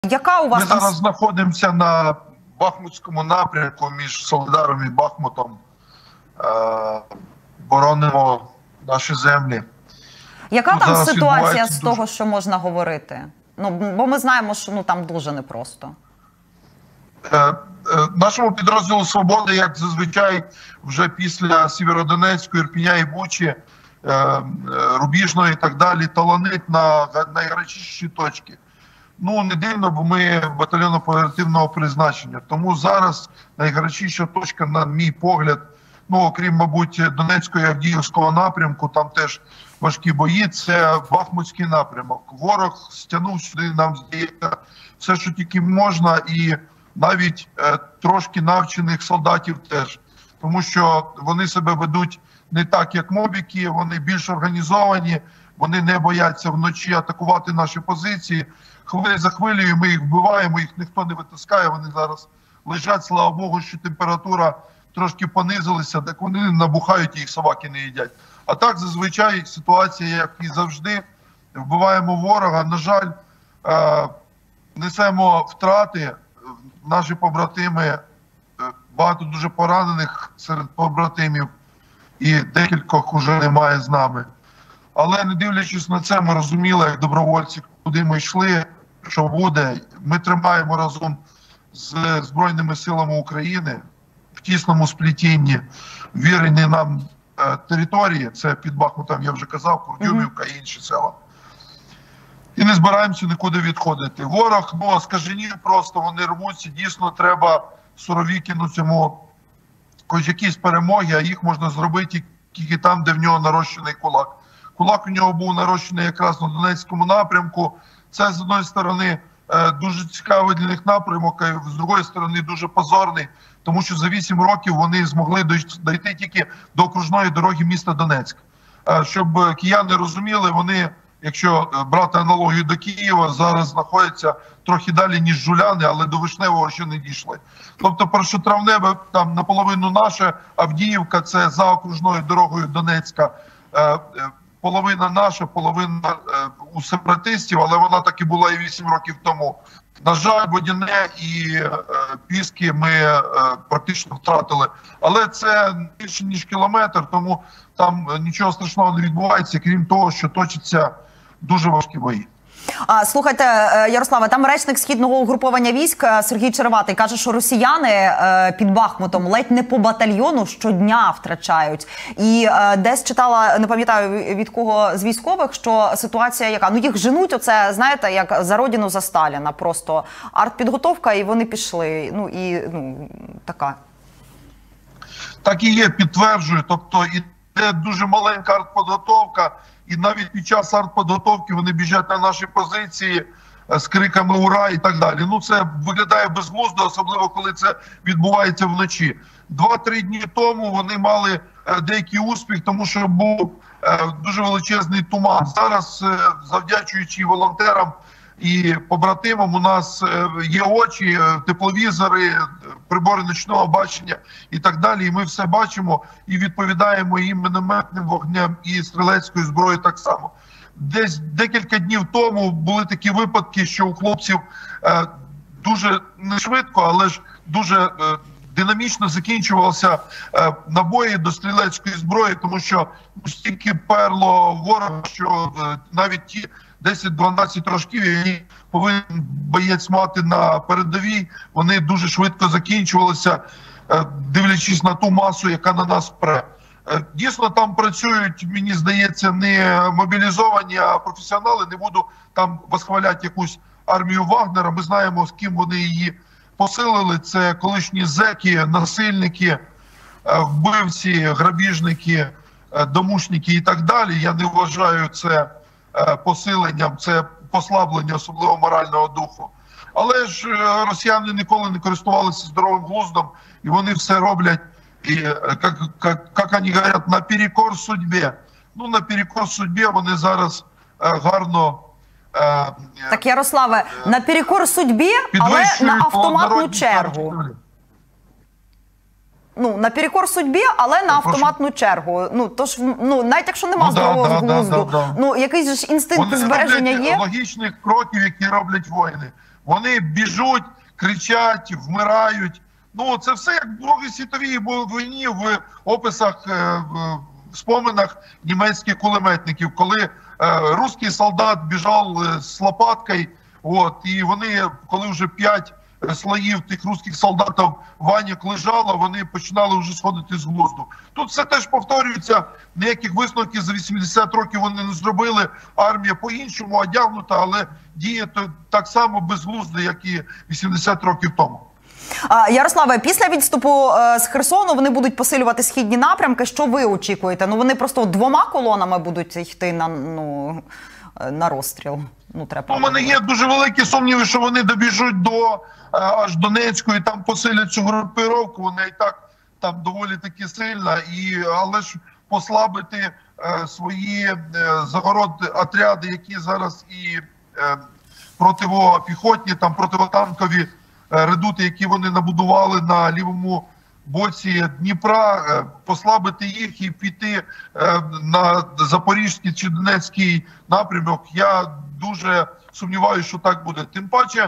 Яка у вас Ми зараз знаходимося на Бахмутському напрямку між Солидаром і Бахмутом. Боронимо наші землі. Яка там ситуація з того, що можна говорити? Бо ми знаємо, що там дуже непросто. Нашому підрозділу «Свобода», як зазвичай, вже після Сєвєродонецької, Ірпеня і Бучі, Рубіжної і так далі, таланить на найгарячіші точки. Не дивно, бо ми батальйон оперативного призначення. Тому зараз найгарячіша точка, на мій погляд, окрім, мабуть, Донецького і Авдіївського напрямку, там теж важкі бої, це Бахмутський напрямок. Ворог стягнув сюди, нам здається, все, що тільки можна, і навіть трошки навчених солдатів теж. Тому що вони себе ведуть не так, як мобіки, вони більш організовані, вони не бояться вночі атакувати наші позиції. Хвилі за хвилею ми їх вбиваємо, їх ніхто не витискає, вони зараз лежать, слава Богу, що температура трошки понизилася, так вони набухають і їх собаки не їдять. А так, зазвичай, ситуація, як і завжди, вбиваємо ворога. На жаль, несемо втрати, наші побратими, багато дуже поранених серед побратимів, і декількох уже немає з нами. Але не дивлячись на це, ми розуміли, як добровольці, куди ми йшли, що буде. Ми тримаємо разом з Збройними силами України в тісному сплетінні вірені нам території, це під Бахмутом, я вже казав, Курдюмівка і інші села. І не збираємося нікуди відходити. Ворог, скаженів просто, вони рвуться, дійсно треба Суровікіну цьому хоч якісь перемоги, а їх можна зробити тільки там, де в нього нарощений кулак. Кулак у нього був нарощений якраз на Донецькому напрямку. Це, з одної сторони, дуже цікавий для них напрямок, а з другої сторони дуже позорний, тому що за 8 років вони змогли дійти тільки до окружної дороги міста Донецьк. Щоб кияни розуміли, вони, якщо брати аналогію до Києва, зараз знаходяться трохи далі, ніж Жуляни, але до Вишневого ще не дійшли. Тобто Першотравневе там наполовину наше, Авдіївка – це за окружною дорогою Донецька, половина наша, половина у сепаратистів, але вона так і була і 8 років тому. На жаль, Водяне і Піски ми практично втратили. Але це більше ніж кілометр, тому там нічого страшного не відбувається, крім того, що точаться дуже важкі бої. Слухайте, Ярославе, там речник східного угруповання військ Сергій Череватий каже, що росіяни під Бахмутом ледь не по батальйону щодня втрачають. І десь читала, не пам'ятаю від кого з військових, що ситуація яка? Їх женуть, оце, знаєте, як за родину, за Сталіна. Просто артпідготовка, і вони пішли. Така. Так і є, підтверджую. Тобто іде дуже маленька артпідготовка. І навіть під час артпідготовки вони біжать на наші позиції з криками «Ура!» і так далі. Це виглядає безглуздо, особливо коли це відбувається вночі. 2-3 дні тому вони мали деякий успіх, тому що був дуже величезний туман. Зараз, завдячуючи волонтерам і побратимам, у нас є очі, тепловізори, прибори нічного бачення і так далі. І ми все бачимо і відповідаємо і мінометним вогнем, і стрілецькою зброєю так само. Десь декілька днів тому були такі випадки, що у хлопців дуже не швидко, але ж дуже динамічно закінчувалися набої до стрілецької зброї, тому що стільки перло ворога, що навіть ті 10-12 рожків, які повинен боєць мати на передовій, вони дуже швидко закінчувалися, дивлячись на ту масу, яка на нас пре. Дійсно, там працюють, мені здається, не мобілізовані, а професіонали. Не буду там восхваляти якусь армію Вагнера. Ми знаємо, з ким вони її посилили. Це колишні зеки, насильники, вбивці, грабіжники, домушники і так далі. Я не вважаю це посиленням, це послаблення особливо морального духу. Але ж росіяни ніколи не користувалися здоровим глуздом, і вони все роблять, і, як вони говорять, наперекор судьбі. Наперекор судьбі вони зараз гарно... Так, Ярославе, наперекор судьбі, але на автоматну чергу. Наперекор судьбі, але на автоматну чергу. Тож, навіть якщо нема здорового глузду, якийсь ж інстинкт збереження є. Логічних кроків, які роблять воїни. Вони біжуть, кричать, вмирають. Ну, це все як в Другій світовій війні в описах, в споминах німецьких кулеметників, коли русський солдат біжав з лопаткою, і вони, коли вже 5 слоїв тих русських солдатів ваняк лежало, вони починали вже сходити з глузду. Тут все теж повторюється, ніяких висновків за 80 років вони не зробили, армія по-іншому одягнута, але діє так само безглуздо, як і 80 років тому. Ярославе, після відступу з Херсону вони будуть посилювати східні напрямки. Що ви очікуєте? Ну, вони просто 2 колонами будуть йти на розстріл. У мене є дуже великі сумніви, що вони добіжуть аж Донецької, там посилять цю групировку, вона і так там доволі таки сильна, але ж послабити свої загород-отряди, які зараз і протипіхотні, там противотанкові редути, які вони набудували на лівому боці Дніпра, послабити їх і піти на Запорізький чи Донецький напрямок, я дуже сумніваюся, що так буде. Тим паче,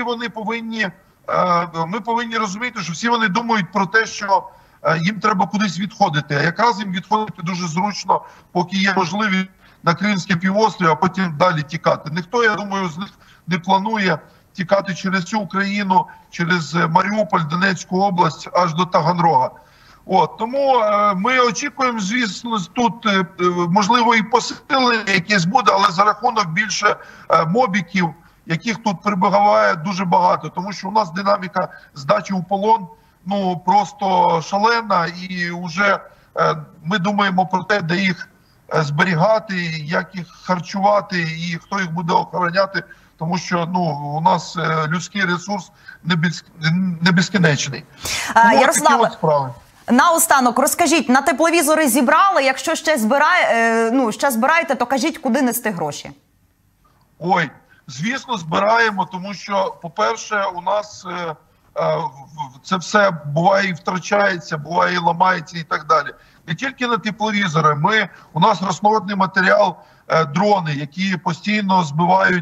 ми повинні розуміти, що всі вони думають про те, що їм треба кудись відходити. А якраз їм відходити дуже зручно, поки є можливість на Кримський півострів, а потім далі тікати. Ніхто, я думаю, з них не планує тікати через цю Україну, через Маріуполь, Донецьку область, аж до Таганрога. Тому ми очікуємо, звісно, тут можливо і посилення якесь буде, але за рахунок більше мобіків, яких тут прибуває дуже багато. Тому що у нас динаміка здачі у полон просто шалена, і вже ми думаємо про те, де їх зберігати, як їх харчувати і хто їх буде охороняти. Тому що у нас людський ресурс не безкінечний. Ярославе, наостанок, розкажіть, на тепловізори зібрали? Якщо ще збираєте, то кажіть, куди нести гроші? Ой, звісно, збираємо, тому що, по-перше, у нас це все буває і втрачається, буває і ламається і так далі. Не тільки на тепловізори. У нас розновидний матеріал, дрони, які постійно збиває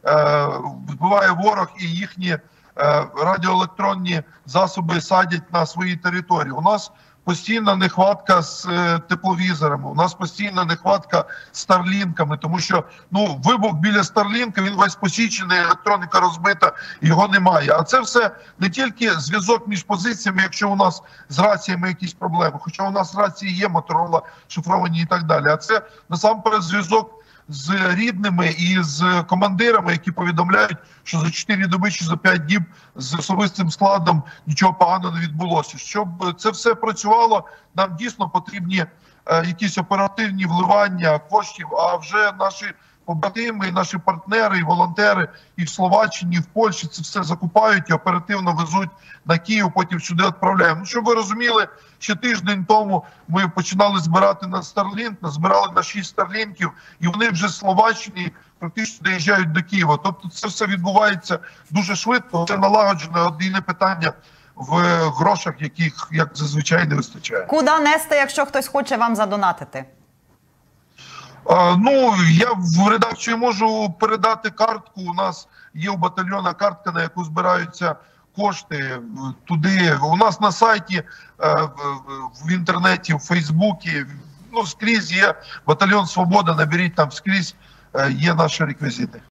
ворог, і їхні радіоелектронні засоби садять на своїй території. У нас постійна нехватка з тепловізорами, у нас постійна нехватка з старлінками, тому що вибух біля старлінка, він весь посічений, електроніка розбита, його немає. А це все не тільки зв'язок між позиціями, якщо у нас з раціями якісь проблеми, хоча у нас рації є, Моторола, шифровані і так далі, а це насамперед зв'язок з рідними і з командирами, які повідомляють, що за 4 доби чи за 5 діб з особистим складом нічого поганого не відбулося. Щоб це все працювало, нам дійсно потрібні якісь оперативні вливання коштів, а вже наші побратими, наші партнери, і волонтери і в Словаччині, і в Польщі це все закупають і оперативно везуть на Київ, потім сюди відправляємо. Щоб ви розуміли, ще тиждень тому ми починали збирати на Starlink, назбирали на 6 Starlinkів, і вони вже з Словаччини практично доїжджають до Києва. Тобто це все відбувається дуже швидко, це налагоджене, єдине питання в грошах, яких, як зазвичай, не вистачає. Куди нести, якщо хтось хоче вам задонатити? Я в редакцію можу передати картку. У нас є у батальйона картка, на яку збираються кошти туди. У нас на сайті, в інтернеті, в Фейсбуці, скрізь є батальйон «Свобода», наберіть там, скрізь є наші реквізити.